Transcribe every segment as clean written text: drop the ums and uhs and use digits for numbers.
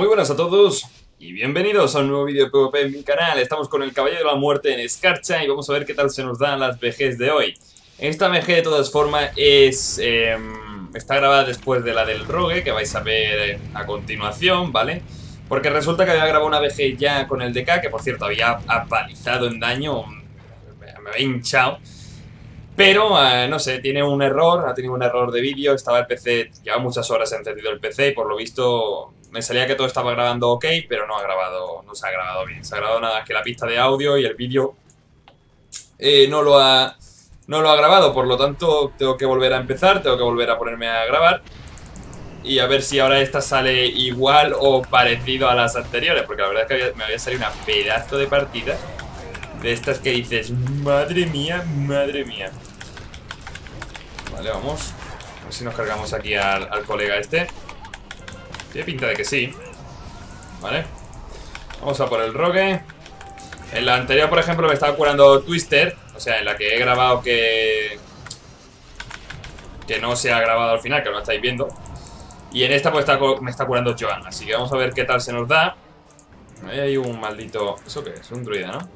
Muy buenas a todos y bienvenidos a un nuevo vídeo de PvP en mi canal. Estamos con el Caballero de la Muerte en Escarcha y vamos a ver qué tal se nos dan las VGs de hoy. Esta VG de todas formas está grabada después de la del Rogue, que vais a ver a continuación, ¿vale? Porque resulta que había grabado una VG ya con el DK, que por cierto había apalizado en daño, me había hinchado. Pero, no sé, tiene un error, ha tenido un error de vídeo, estaba el PC, lleva muchas horas encendido el PC y por lo visto me salía que todo estaba grabando ok, pero no se ha grabado bien. Se ha grabado nada más que la pista de audio y el vídeo no lo ha grabado, por lo tanto tengo que volver a empezar, tengo que volver a ponerme a grabar y a ver si ahora esta sale igual o parecido a las anteriores, porque la verdad es que me había salido una pedazo de partida de estas que dices, madre mía, madre mía. Vale, vamos. A ver si nos cargamos aquí al colega este. Tiene pinta de que sí. Vale. Vamos a por el Rogue. En la anterior, por ejemplo, me estaba curando Twister. O sea, en la que he grabado que no se ha grabado al final, que no lo estáis viendo. Y en esta pues me está curando Joan. Así que vamos a ver qué tal se nos da. Ahí hay un maldito... ¿Eso qué es? Un druida, ¿no?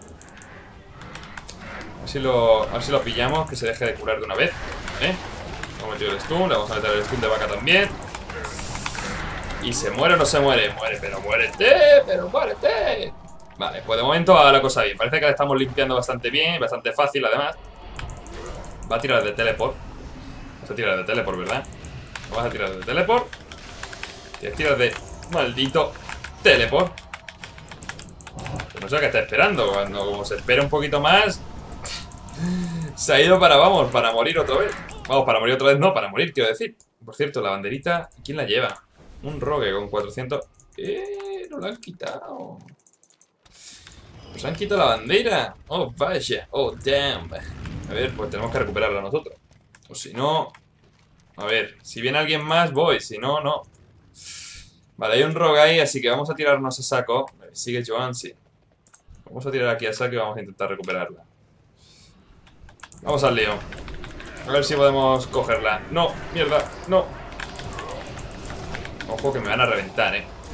A ver si lo pillamos, que se deje de curar de una vez. Hemos metido el stun, le vamos a meter el stun de vaca también. ¿Y se muere o no se muere? Muere, pero muérete, pero muérete. Vale, pues de momento va la cosa bien. Parece que la estamos limpiando bastante bien, bastante fácil además. Va a tirar de teleport. Vas a tirar de teleport, ¿verdad? No vas a tirar de teleport. Tienes que tirar de maldito teleport. Pero no sé qué está esperando. Cuando como se espera un poquito más, se ha ido para morir otra vez. Vamos, para morir otra vez no, para morir, quiero decir. Por cierto, la banderita, ¿quién la lleva? Un Rogue con 400... no la han quitado. Nos han quitado la bandera. Oh, vaya. Oh, damn. A ver, pues tenemos que recuperarla nosotros. O si no... A ver, si viene alguien más, voy. Si no, no. Vale, hay un Rogue ahí, así que vamos a tirarnos a saco. Sigue Joan, sí. Vamos a tirar aquí a saco y vamos a intentar recuperarla. Vamos al lío. A ver si podemos cogerla. No, mierda, no. Ojo que me van a reventar,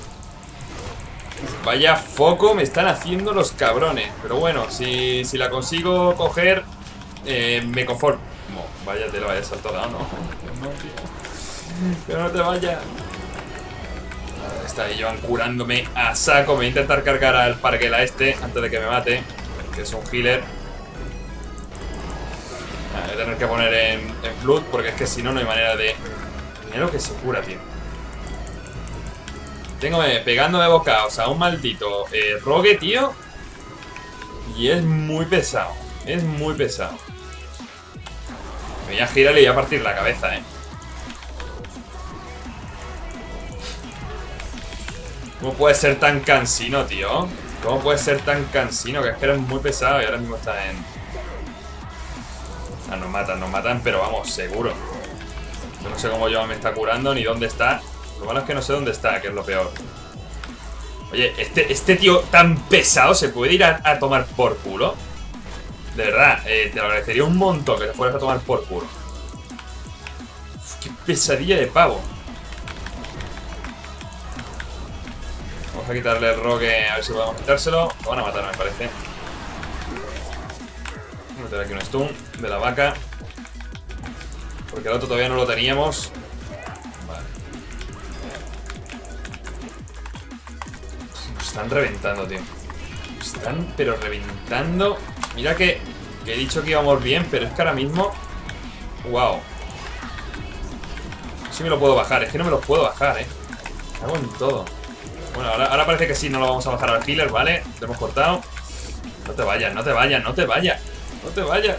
Vaya foco me están haciendo los cabrones. Pero bueno, si la consigo coger, me conformo. Vaya, te lo vayas saltado, ¿no? No, tío. Pero no te vayas. Está ahí Joan curándome a saco. Me voy a intentar cargar al parguela este antes de que me mate, que es un healer. Voy a tener que poner en flood, porque es que si no, no hay manera de... Mira lo que se cura, tío. Tengo pegándome bocados a un maldito Rogue, tío. Y es muy pesado. Es muy pesado. Me voy a girar y le voy a partir la cabeza, ¿Cómo puede ser tan cansino, tío? ¿Cómo puede ser tan cansino? Que es que eres muy pesado y ahora mismo está en... Ah, nos matan, pero vamos, seguro. Yo no sé cómo Joan me está curando ni dónde está. Lo malo es que no sé dónde está, que es lo peor. Oye, este tío tan pesado se puede ir a tomar por culo. De verdad, te lo agradecería un montón que te fueras a tomar por culo. Uf, qué pesadilla de pavo. Vamos a quitarle el Rogue, a ver si podemos quitárselo. Lo van a matar, me parece. Voy a meter aquí un stun de la vaca, porque el otro todavía no lo teníamos. Vale. Nos están reventando, tío. Nos están, pero reventando. Mira que he dicho que íbamos bien, pero es que ahora mismo... Wow. Sí me lo puedo bajar, es que no me lo puedo bajar, Me hago en todo. Bueno, ahora parece que sí, no lo vamos a bajar al healer, ¿vale? Lo hemos cortado. No te vayas, no te vayas, no te vayas. No te vayas.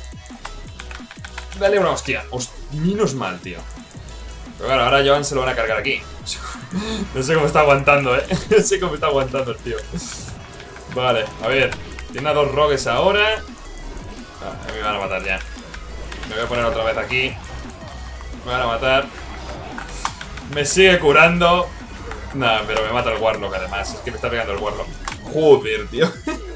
Dale una hostia. Menos mal, tío. Pero claro, ahora a Joan se lo van a cargar aquí. No sé cómo está aguantando, No sé cómo está aguantando el tío. Vale, a ver. Tiene a dos rogues ahora. Me van a matar ya. Me voy a poner otra vez aquí. Me van a matar. Me sigue curando. Nah, pero me mata el Warlock además. Es que me está pegando el Warlock. Joder, tío.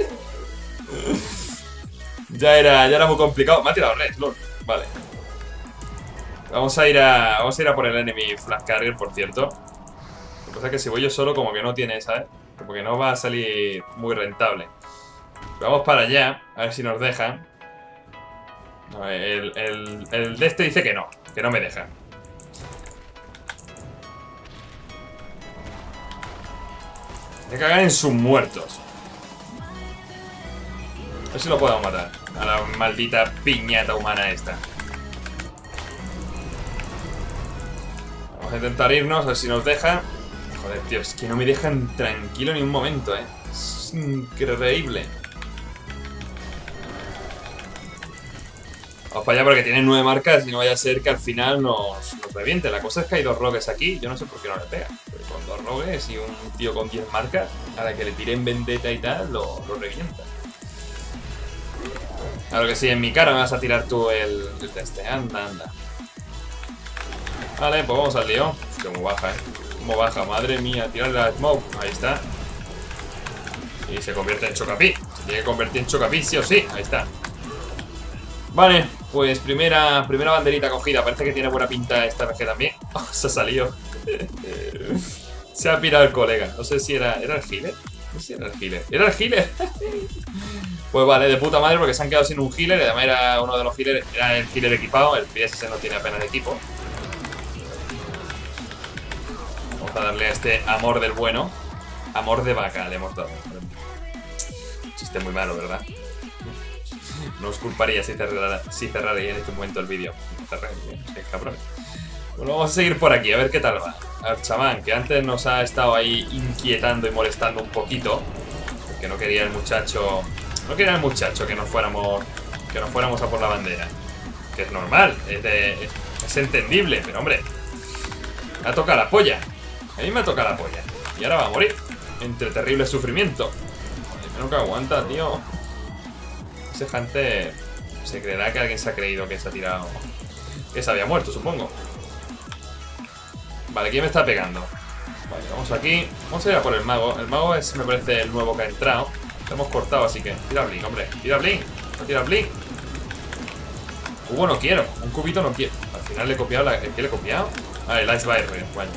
Ya era muy complicado. Me ha tirado red, lol. Vale. Vamos a ir a por el enemy flag carrier, por cierto. Cosa que si voy yo solo como que no tiene, ¿sabes? Como que no va a salir muy rentable. Vamos para allá, a ver si nos dejan. No, el de este dice que no me deja. Me cagan en sus muertos. A ver si lo podemos matar. A la maldita piñata humana esta. Vamos a intentar irnos, a ver si nos deja. Joder, tío, es que no me dejan tranquilo ni un momento, Es increíble. Vamos para allá porque tienen 9 marcas y no vaya a ser que al final nos reviente. La cosa es que hay 2 rogues aquí, yo no sé por qué no le pega. Pero con 2 rogues y un tío con 10 marcas, a la que le tiren vendetta y tal, lo revienta. Claro que sí, en mi cara me vas a tirar tú el teste. Anda. Vale, pues vamos al lío. Hostia, cómo baja, Cómo baja, madre mía. Tirarle la smoke. Ahí está. Y se convierte en Chocapi. Se tiene que convertir en Chocapi, sí o sí. Ahí está. Vale, pues primera banderita cogida. Parece que tiene buena pinta esta VG también. Oh, se ha salido. Se ha pirado el colega. No sé si era el healer. No sé si era el healer. ¡Era el healer! Pues vale, de puta madre porque se han quedado sin un healer. Además era uno de los healers. Era el healer equipado. El PSS no tiene apenas equipo. Vamos a darle a este amor del bueno. Amor de vaca le hemos dado. Chiste muy malo, ¿verdad? No os culparía si cerraría en este momento el vídeo. Cabrón. Bueno, vamos a seguir por aquí, a ver qué tal va. Al chamán, que antes nos ha estado ahí inquietando y molestando un poquito. Porque no quería el muchacho. No quería el muchacho que nos fuéramos a por la bandera. Que es normal, es entendible, pero hombre. Me ha tocado la polla. A mí me ha tocado la polla. Y ahora va a morir. Entre terrible sufrimiento. Joder, que aguanta, tío. Ese Hunter se creerá que alguien se ha creído que se ha tirado. Que se había muerto, supongo. Vale, ¿quién me está pegando? Vale, vamos aquí. Vamos a ir a por el mago. El mago es, me parece, el nuevo que ha entrado. Lo hemos cortado, así que tira Blink, hombre. Tira Blink. No tira Blink. Cubo no quiero. Un cubito no quiero. Al final le he copiado ¿el que le he copiado? Ah, el Ice Barrier. Bueno.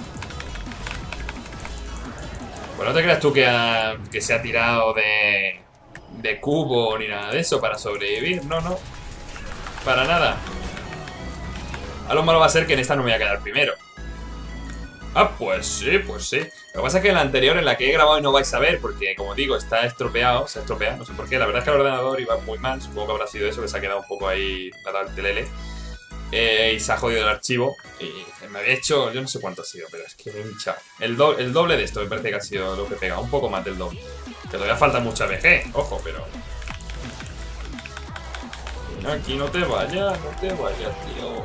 Pues no te creas tú que se ha tirado de cubo ni nada de eso para sobrevivir. No. Para nada. A lo malo va a ser que en esta no me voy a quedar primero. Ah, pues sí. Lo que pasa es que en la anterior, en la que he grabado y no vais a ver, porque como digo, está estropeado, se ha estropeado, no sé por qué. La verdad es que el ordenador iba muy mal, supongo que habrá sido eso, que se ha quedado un poco ahí la telele. Y se ha jodido el archivo. Y me había hecho, yo no sé cuánto ha sido, pero es que me he hinchado. El doble de esto me parece que ha sido lo que he pegado, un poco más del doble. Que todavía falta mucha VG, ojo, pero... Aquí no te vayas, tío.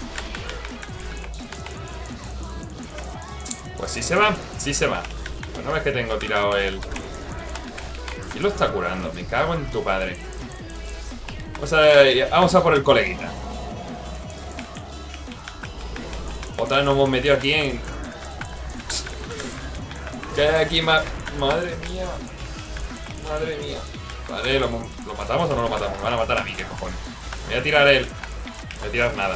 Pues sí se va. Pues no ves que tengo tirado el... Y lo está curando, me cago en tu padre. Vamos a por el coleguita. Otra vez nos hemos metido aquí en... ¿Qué hay aquí más? Madre mía. Vale, ¿lo matamos o no lo matamos? Me van a matar a mí, qué cojones. Me voy a tirar él. No voy a tirar nada.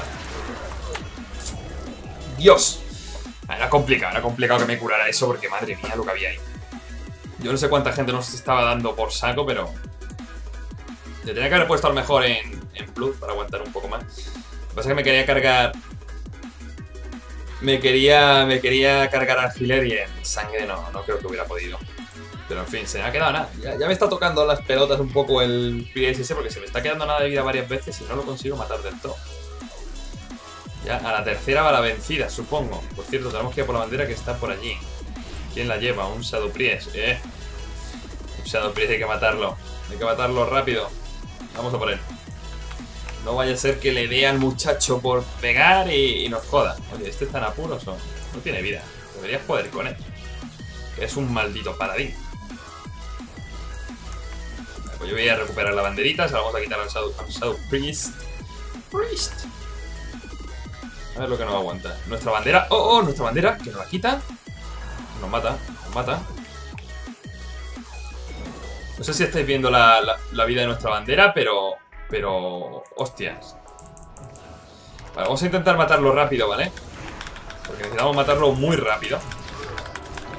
¡Dios! Era complicado que me curara eso porque madre mía lo que había ahí. Yo no sé cuánta gente nos estaba dando por saco, pero... Le tenía que haber puesto a lo mejor en plus para aguantar un poco más. Lo que pasa es que me quería cargar... Me quería cargar al healer y en sangre no creo que hubiera podido. Pero en fin, se me ha quedado nada. Ya me está tocando las pelotas un poco el PSS porque se me está quedando nada de vida varias veces y no lo consigo matar del todo. Ya, a la tercera va la vencida, supongo. Por cierto, tenemos que ir por la bandera que está por allí. ¿Quién la lleva? Un Shadow Priest, Un Shadow Priest hay que matarlo. Hay que matarlo rápido. Vamos a por él. No vaya a ser que le dé al muchacho por pegar y nos joda. Oye, ¿este está en apuros o no tiene vida? Deberías poder con él. Es un maldito paladín. Vale, pues yo voy a recuperar la banderita. Se la vamos a quitar al Shadow Priest. A ver lo que nos aguanta. Nuestra bandera. ¡Oh! Nuestra bandera. Que nos la quita. Nos mata. No sé si estáis viendo la vida de nuestra bandera, pero... Hostias. Vale, vamos a intentar matarlo rápido, ¿vale? Porque necesitamos matarlo muy rápido.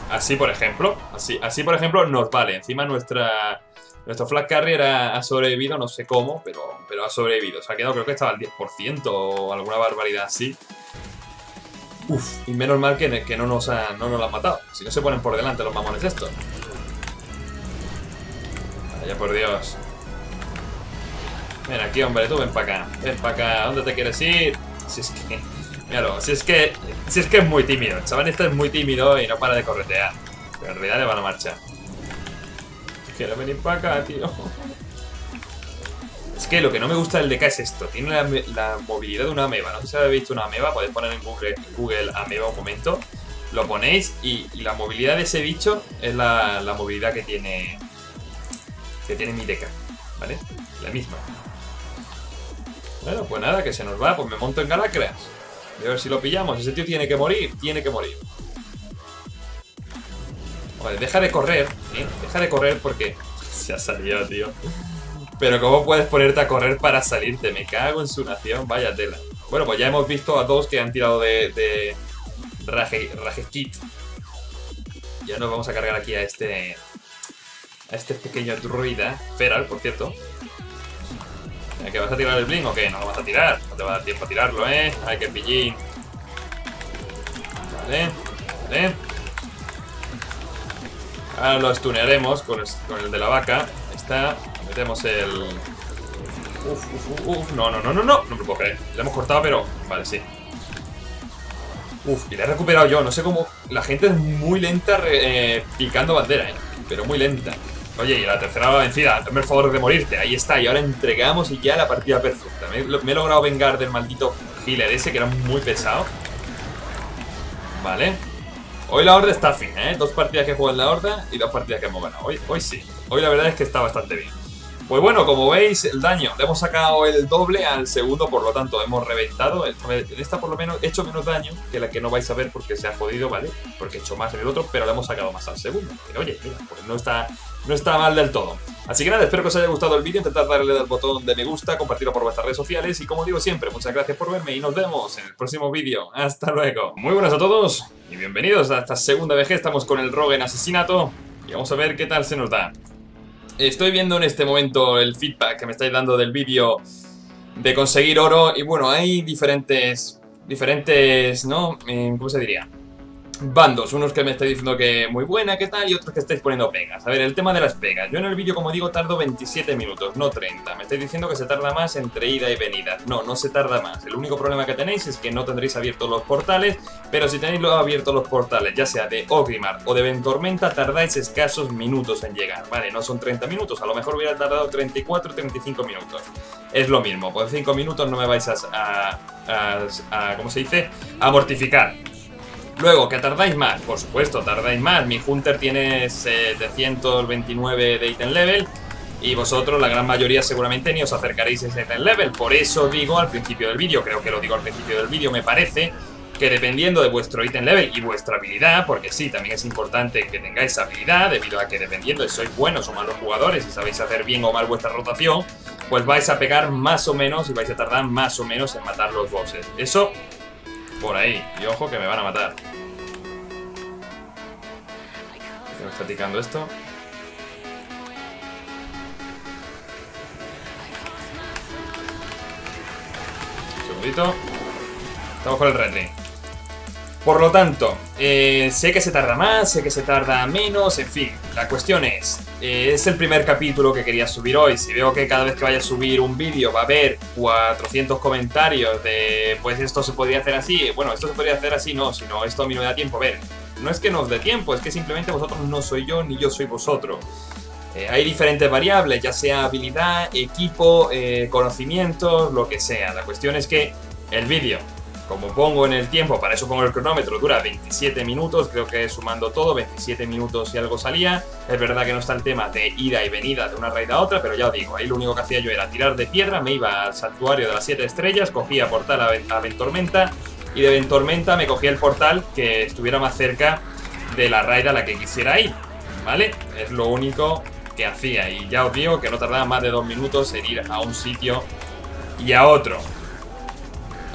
Así por ejemplo, así por ejemplo nos vale. Encima nuestro flag carrier ha sobrevivido, no sé cómo, pero ha sobrevivido. Se ha quedado, creo que estaba al 10% o alguna barbaridad así. Uf, y menos mal que no nos lo han matado. Si no se ponen por delante los mamones estos. Vaya por Dios. Ven aquí, hombre, tú ven para acá. Ven para acá, ¿dónde te quieres ir? Si es que... Míralo, si es que es muy tímido. El chaval este es muy tímido y no para de corretear. Pero en realidad le va la marcha. Quiero venir para acá, tío. Es que lo que no me gusta del DK es esto. Tiene la movilidad de una ameba. No sé si habéis visto una ameba. Podéis poner en Google ameba un momento. Lo ponéis y la movilidad de ese bicho es la movilidad que tiene mi DK. ¿Vale? La misma. Bueno, pues nada, que se nos va. Pues me monto en Galacras. Voy a ver si lo pillamos. Ese tío tiene que morir. Tiene que morir. Vale, deja de correr. Deja de correr porque... Se ha salido, tío. Pero ¿cómo puedes ponerte a correr para salirte? Me cago en su nación. Vaya tela. Bueno, pues ya hemos visto a dos que han tirado de Rage Kit. Ya nos vamos a cargar aquí a este pequeño druida. Feral, por cierto. ¿Que vas a tirar el bling o qué? No lo vas a tirar. No te va a dar tiempo a tirarlo, ¿eh? Ay, que pillín. Vale. Vale. Ahora lo stunearemos con el de la vaca. Ahí está. Metemos el... Uf. No me lo puedo creer. Le hemos cortado, pero... Vale, sí. Uf, y le he recuperado yo. No sé cómo... La gente es muy lenta picando bandera, pero muy lenta. Oye, y la tercera vencida, hazme el favor de morirte. Ahí está, y ahora entregamos y ya la partida perfecta. Me he logrado vengar del maldito healer ese, que era muy pesado. Vale. Hoy la horda está fin, ¿eh? 2 partidas que juego en la horda y 2 partidas que hemos ganado. Hoy sí. Hoy la verdad es que está bastante bien. Pues bueno, como veis, el daño. Le hemos sacado el doble al segundo, por lo tanto hemos reventado. En esta por lo menos he hecho menos daño que la que no vais a ver porque se ha jodido, ¿vale? Porque he hecho más en el otro, pero le hemos sacado más al segundo. Pero oye, mira, pues no está mal del todo. Así que nada, espero que os haya gustado el vídeo. Intentad darle al botón de me gusta, compartirlo por vuestras redes sociales. Y como digo siempre, muchas gracias por verme y nos vemos en el próximo vídeo. Hasta luego. Muy buenas a todos y bienvenidos a esta segunda VG. Estamos con el Rogue en asesinato y vamos a ver qué tal se nos da. Estoy viendo en este momento el feedback que me estáis dando del vídeo de conseguir oro. Y bueno, hay diferentes, ¿no? ¿Cómo se diría? Bandos, unos que me estáis diciendo que muy buena, ¿qué tal? Y otros que estáis poniendo pegas. A ver, el tema de las pegas. Yo en el vídeo, como digo, tardo 27 minutos, no 30. Me estáis diciendo que se tarda más entre ida y venida. No se tarda más. El único problema que tenéis es que no tendréis abiertos los portales. Pero si tenéis abiertos los portales, ya sea de Orgrimmar o de Ventormenta, tardáis escasos minutos en llegar. Vale, no son 30 minutos. A lo mejor hubiera tardado 34 o 35 minutos. Es lo mismo. Por 5 minutos no me vais ¿cómo se dice? A mortificar. Luego, ¿que tardáis más? Por supuesto, tardáis más. Mi Hunter tiene 729 de item level y vosotros, la gran mayoría, seguramente ni os acercaréis a ese item level. Por eso digo al principio del vídeo, creo que lo digo al principio del vídeo, me parece que dependiendo de vuestro item level y vuestra habilidad, porque sí, también es importante que tengáis habilidad, debido a que dependiendo de si sois buenos o malos jugadores y sabéis hacer bien o mal vuestra rotación, pues vais a pegar más o menos y vais a tardar más o menos en matar los bosses. Eso... por ahí, y ojo que me van a matar. Me está ticando esto. Un segundito. Estamos con el Red Ring. Por lo tanto, sé que se tarda más, sé que se tarda menos, en fin. La cuestión es el primer capítulo que quería subir hoy. Si veo que cada vez que vaya a subir un vídeo va a haber 400 comentarios de pues esto se podría hacer así, bueno, esto se podría hacer así, no, sino esto a mí no me da tiempo. A ver, no es que no os dé tiempo, es que simplemente vosotros no soy yo ni yo soy vosotros. Hay diferentes variables, ya sea habilidad, equipo, conocimientos, lo que sea. La cuestión es que el vídeo, como pongo en el tiempo, para eso pongo el cronómetro, dura 27 minutos, creo que sumando todo, 27 minutos y algo salía. Es verdad que no está el tema de ida y venida de una raid a otra, pero ya os digo, ahí lo único que hacía yo era tirar de piedra, me iba al santuario de las 7 estrellas, cogía portal a Ventormenta, y de Ventormenta me cogía el portal que estuviera más cerca de la raid a la que quisiera ir, ¿vale? Es lo único que hacía, y ya os digo que no tardaba más de 2 minutos en ir a un sitio y a otro.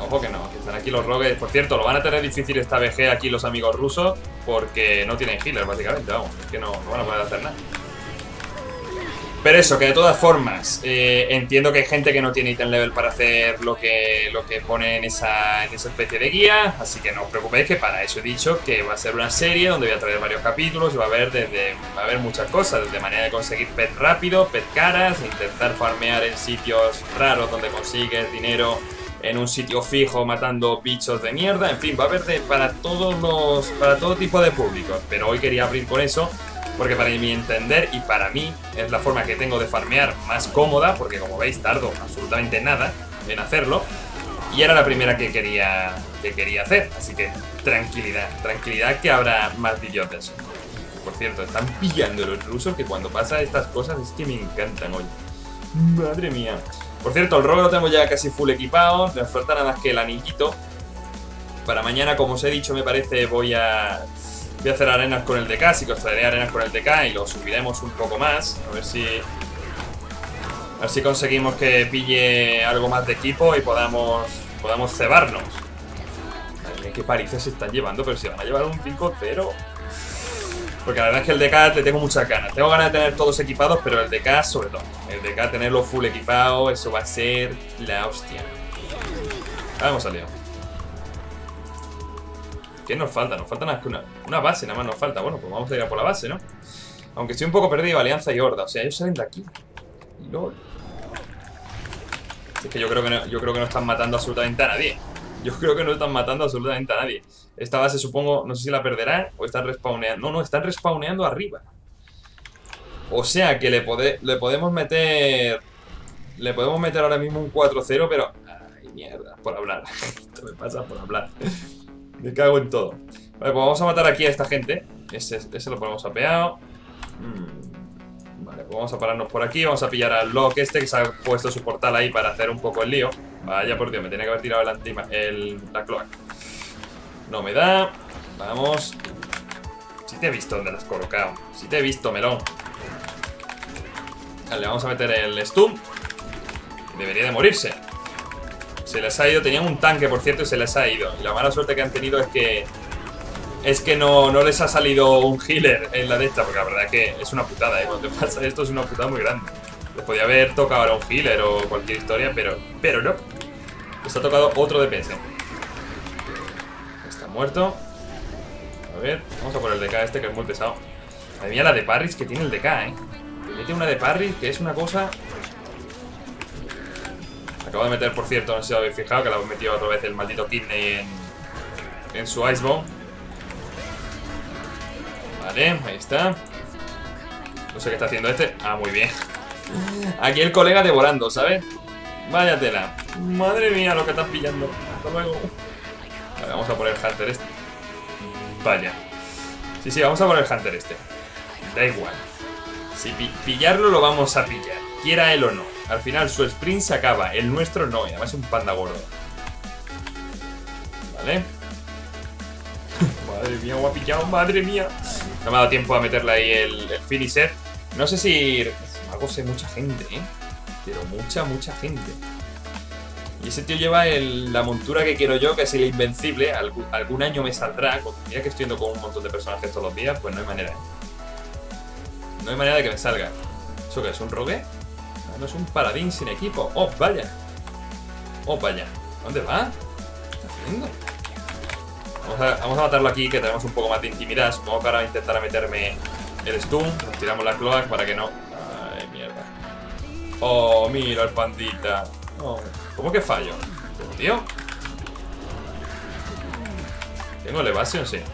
Ojo que no, que están aquí los rogues. Por cierto, lo van a tener difícil esta VG aquí los amigos rusos, porque no tienen healers, básicamente, vamos. Es que no van a poder hacer nada. Pero eso, que de todas formas, entiendo que hay gente que no tiene item level para hacer lo que pone en esa especie de guía. Así que no os preocupéis, que para eso he dicho que va a ser una serie donde voy a traer varios capítulos y va a haber muchas cosas. Desde manera de conseguir pet rápido, pet caras, intentar farmear en sitios raros donde consigues dinero en un sitio fijo matando bichos de mierda. En fin, va a haber para todo tipo de públicos. Pero hoy quería abrir con eso, porque para mi entender y para mí es la forma que tengo de farmear más cómoda, porque como veis tardo absolutamente nada en hacerlo. Y era la primera que quería hacer, así que tranquilidad que habrá más vídeos de eso. Por cierto, están pillando los rusos, que cuando pasa estas cosas es que me encantan hoy. Madre mía. Por cierto, el rogue lo tenemos ya casi full equipado, nos falta nada más que el anillito. Para mañana, como os he dicho, me parece, voy a hacer arenas con el DK, así que os traeré arenas con el DK y lo subiremos un poco más. A ver si conseguimos que pille algo más de equipo y podamos cebarnos. Madre mía, qué palizas se están llevando, pero si van a llevar un 5-0. Porque la verdad es que el DK le tengo muchas ganas. Tengo ganas de tener todos equipados, pero el DK sobre todo. El DK tenerlo full equipado, eso va a ser la hostia. Vamos al lío. ¿Qué nos falta? Nos falta una base, nada más nos falta. Bueno, pues vamos a ir a por la base, ¿no? Aunque estoy un poco perdido, Alianza y Horda. O sea, ellos salen de aquí. LOL. Es que yo creo que no están matando absolutamente a nadie. Yo creo que no están matando absolutamente a nadie. Esta base, supongo, no sé si la perderán o están respawneando. No, están respawneando arriba. O sea que le podemos meter... Le podemos meter ahora mismo un 4-0, pero... Ay, mierda, por hablar. Esto me pasa por hablar. Me cago en todo. Vale, pues vamos a matar aquí a esta gente. Ese lo ponemos apeado. Vale, pues vamos a pararnos por aquí. Vamos a pillar al Locke este, que se ha puesto su portal ahí para hacer un poco el lío. Vaya por Dios, me tenía que haber tirado la cloaca. No me da. Vamos. Si te he visto dónde lo has colocado. Si te he visto, melón. Vale, vamos a meter el stun. Debería de morirse. Se les ha ido, tenían un tanque por cierto y se les ha ido. Y la mala suerte que han tenido es que no les ha salido un healer en la de esta. Porque la verdad es que es una putada, cuando te pasa esto es una putada muy grande. Les podía haber tocado ahora un healer o cualquier historia, pero no. Les ha tocado otro DPS. Está muerto. A ver, vamos a por el DK este, que es muy pesado. Madre mía, la de parries que tiene el DK, Le mete una de parries que es una cosa... Acabo de meter, por cierto, no sé si lo habéis fijado, que lo he metido otra vez el maldito Kidney en su Icebone. Vale, ahí está. No sé qué está haciendo este. Ah, muy bien. Aquí el colega devorando, ¿sabes? Vaya tela. Madre mía lo que estás pillando. Hasta luego. Vale, vamos a por el Hunter este. Vaya. Sí, vamos a por el Hunter este. Da igual. Si pillarlo lo vamos a pillar, quiera él o no. Al final su sprint se acaba, el nuestro no, y además es un panda gordo. Vale. Madre mía, lo ha pillado, madre mía. No me ha dado tiempo a meterle ahí el finisher. No sé si... Algo sé mucha gente, pero mucha gente. Y ese tío lleva la montura que quiero yo, que es el invencible. Algún año me saldrá. Mira que estoy yendo con un montón de personajes todos los días, pues no hay manera. No hay manera de que me salga. ¿Eso qué es? ¿Un rogue? No, es un paladín sin equipo. ¡Oh, vaya! ¡Oh, vaya! ¿Dónde va? ¿Qué está haciendo? Vamos a matarlo aquí, que tenemos un poco más de intimidad. Supongo que ahora intentará meterme el stun. Nos tiramos la cloak para que no... ¡Ay, mierda! ¡Oh, mira el pandita! Oh, ¿cómo que fallo? ¿Tío? ¿Tengo el evasion? Sí.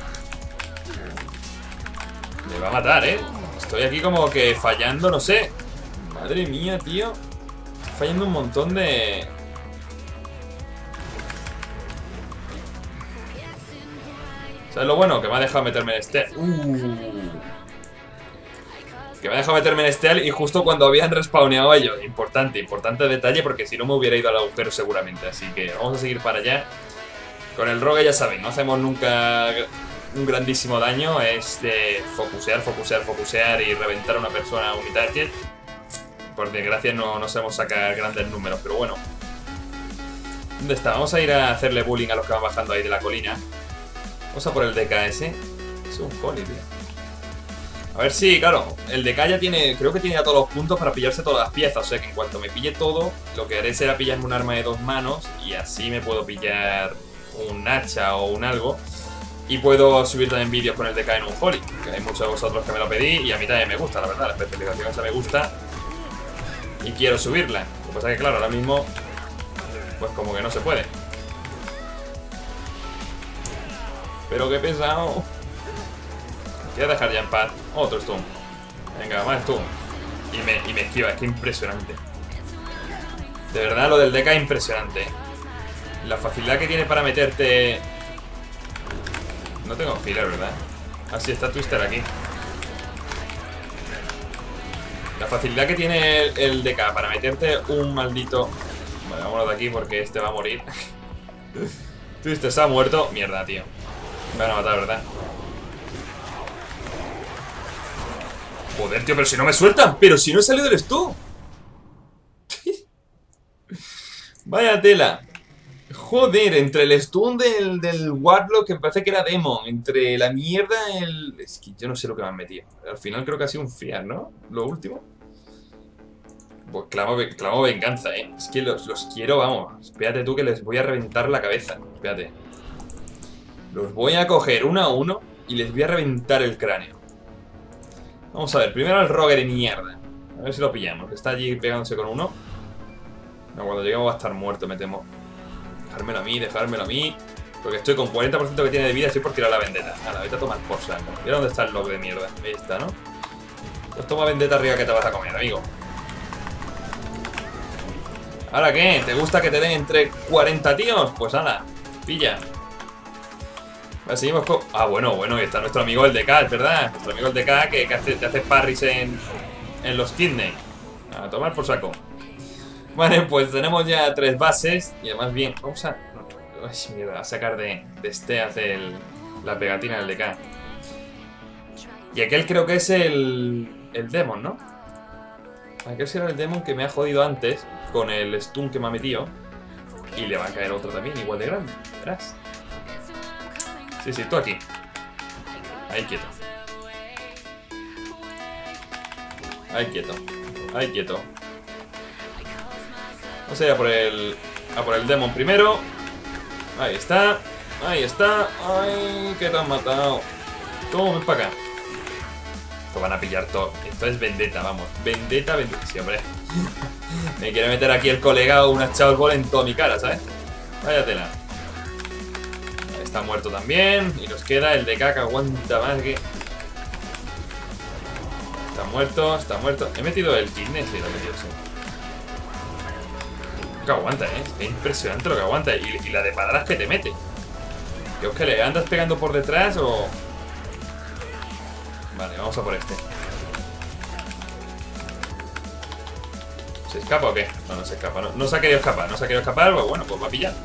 Me va a matar, Estoy aquí como que fallando, no sé. Madre mía, tío. Fallando un montón de... ¿Sabes lo bueno? Que me ha dejado meterme en stealth. Que me ha dejado meterme en stealth y justo cuando habían respawneado ellos. Importante detalle, porque si no me hubiera ido al agujero seguramente. Así que vamos a seguir para allá. Con el rogue ya sabéis, no hacemos nunca un grandísimo daño. Es de focusear y reventar a una persona un target. Por desgracia no sabemos sacar grandes números, pero bueno. ¿Dónde está? Vamos a ir a hacerle bullying a los que van bajando ahí de la colina. Vamos a por el DKS. Es un poli, tío. A ver si, claro, el DK ya tiene, creo que tiene ya todos los puntos para pillarse todas las piezas. O sea que en cuanto me pille todo, lo que haré será pillarme un arma de 2 manos. Y así me puedo pillar un hacha o un algo. Y puedo subir también vídeos con el DK en un Holy, que hay muchos de vosotros que me lo pedí. Y a mí también me gusta, la verdad, la especialización esa me gusta. Y quiero subirla. Lo que pasa es que, claro, ahora mismo pues como que no se puede. Pero qué pesado. Voy a dejar ya en paz. Otro stun. Venga, más stun. Y me esquiva, es que impresionante. De verdad, lo del DK es impresionante. La facilidad que tiene para meterte... No tengo healer, ¿verdad? Ah, sí, está Twister aquí. La facilidad que tiene el DK para meterte un maldito... Vale, vámonos de aquí porque este va a morir. Twister se ha muerto. Mierda, tío. Me van a matar, ¿verdad? Joder, tío, pero si no me sueltan. Pero si no he salido del stun. Vaya tela. Joder, entre el stun del Warlock, que me parece que era Demon, entre la mierda, es que yo no sé lo que me han metido. Al final creo que ha sido un Fear, ¿no? Lo último. Pues clamo venganza, ¿eh? Es que los quiero, vamos. Espérate tú que les voy a reventar la cabeza. Espérate. Los voy a coger uno a uno y les voy a reventar el cráneo. Vamos a ver, primero el rogue de mierda. A ver si lo pillamos. Está allí pegándose con uno. No, cuando lleguemos va a estar muerto, me temo. Dejármelo a mí. Porque estoy con 40% que tiene de vida, estoy por tirar la vendetta. A la vete a tomar por saco. Mira dónde está el log de mierda. Ahí está, ¿no? Pues toma vendetta arriba que te vas a comer, amigo. ¿Ahora qué? ¿Te gusta que te den entre 40 tíos? Pues ala, pilla. Vale, seguimos con... Ah, bueno, está nuestro amigo el DK, es verdad. Nuestro amigo el DK que te hace parries en los kidney. A tomar por saco. Vale, pues tenemos ya 3 bases. Y además bien, vamos a... Ay, mierda, a sacar de este hace la pegatina del DK. Y aquel creo que es el Demon, ¿no? Aquel será el Demon que me ha jodido antes con el stun que me ha metido. Y le va a caer otro también, igual de grande. Verás. Sí, tú aquí. Ahí quieto. Ahí quieto. Vamos a ir a por el Demon primero. Ahí está. Ay, que te han matado. ¿Cómo ven para acá? Esto van a pillar todo. Esto es vendetta, vamos. Vendetta. Sí, hombre. Me quiere meter aquí el colega una Chaos Ball en toda mi cara, ¿sabes? Vaya tela. Está muerto también. Y nos queda el DK que aguanta más que... Está muerto. He metido el kidney, sí, lo he metido, sí. Que aguanta, es impresionante lo que aguanta. Y la de padadas que te mete. ¿Que le andas pegando por detrás o...? Vale, vamos a por este. ¿Se escapa o qué? No se escapa, no se ha querido escapar, pues bueno, pues va a pillar.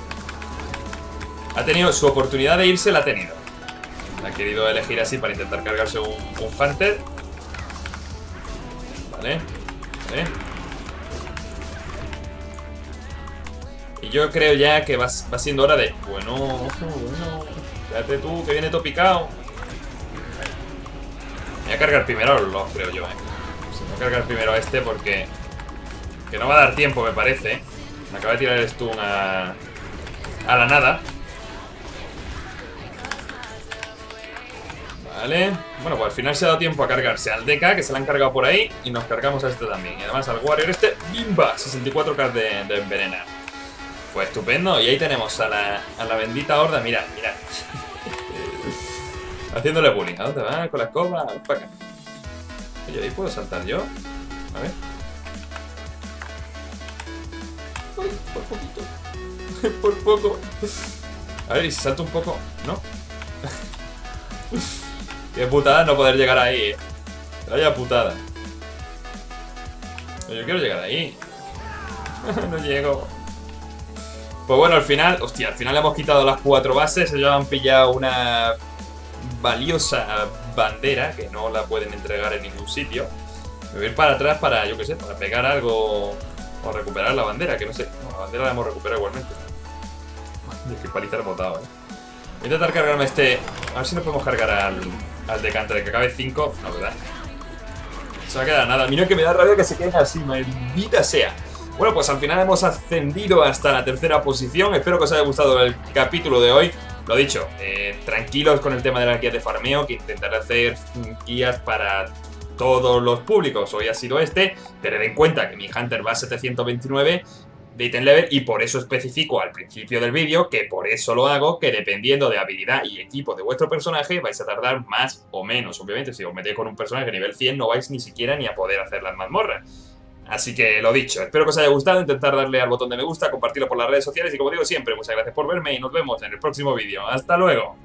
Ha tenido su oportunidad de irse, la ha tenido. Ha querido elegir así para intentar cargarse un Hunter. Vale. Y yo creo ya que va siendo hora de... Bueno. Fíjate tú, que viene todo picado. Me voy a cargar primero los creo yo, Me voy a cargar primero a este porque... Que no va a dar tiempo, me parece. Me acaba de tirar el stun a la nada. Vale. Bueno, pues al final se ha dado tiempo a cargarse al DK, que se la han cargado por ahí. Y nos cargamos a este también. Y además al Warrior este, ¡bimba! 64k de envenenar. Pues estupendo. Y ahí tenemos a la bendita horda. Mira. Haciéndole bullying. ¿A dónde va? Con la escoba. Para acá. Oye, ahí puedo saltar yo. A ver. Ay, por poquito. Por poco. A ver, y si salto un poco. ¿No? Qué putada no poder llegar ahí, Vaya putada. Yo quiero llegar ahí. No llego. Pues bueno, al final... Hostia, al final le hemos quitado las 4 bases. Ellos han pillado una valiosa bandera que no la pueden entregar en ningún sitio. Me voy a ir para atrás para, yo qué sé, para pegar algo o recuperar la bandera, que no sé. No, la bandera la hemos recuperado igualmente. Qué paliza he botado, Voy a intentar cargarme este... A ver si nos podemos cargar al decante de que acabe 5. La verdad. Se va a quedar nada. Mira que me da rabia que se queden así, maldita sea. Bueno, pues al final hemos ascendido hasta la tercera posición. Espero que os haya gustado el capítulo de hoy. Lo dicho, tranquilos con el tema de las guías de farmeo, que intentaré hacer guías para todos los públicos. Hoy ha sido este. Tened en cuenta que mi Hunter va a 729 de item level y por eso especifico al principio del vídeo que por eso lo hago, que dependiendo de habilidad y equipo de vuestro personaje vais a tardar más o menos. Obviamente, si os metéis con un personaje nivel 100 no vais ni siquiera ni a poder hacer las mazmorras. Así que lo dicho, espero que os haya gustado, intentar darle al botón de me gusta, compartirlo por las redes sociales y como digo siempre, muchas gracias por verme y nos vemos en el próximo vídeo. ¡Hasta luego!